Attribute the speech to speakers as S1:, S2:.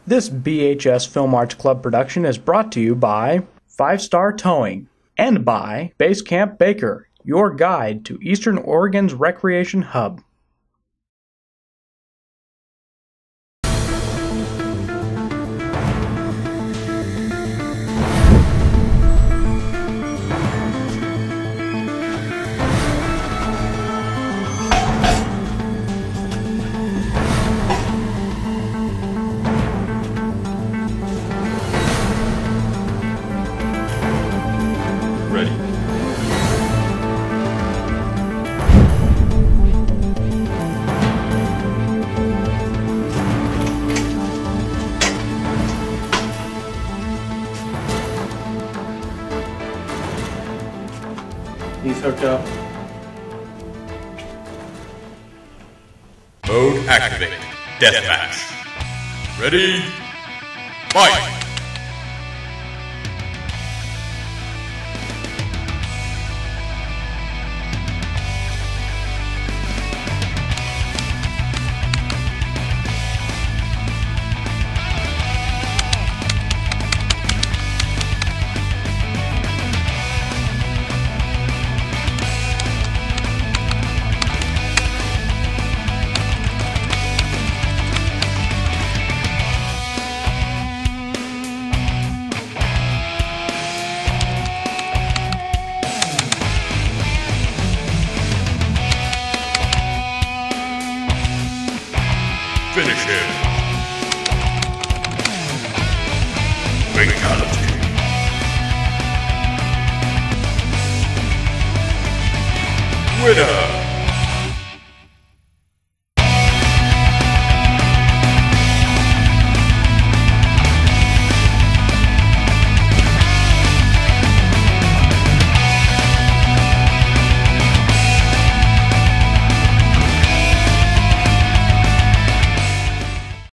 S1: This BHS Film Arts Club production is brought to you by 5 Star Towing and by Base Camp Baker, your guide to Eastern Oregon's recreation hub.
S2: Ready.
S1: He's hooked up.
S2: Mode activated. Deathmatch. Ready. Fight! Finish him. Fatality. Winner.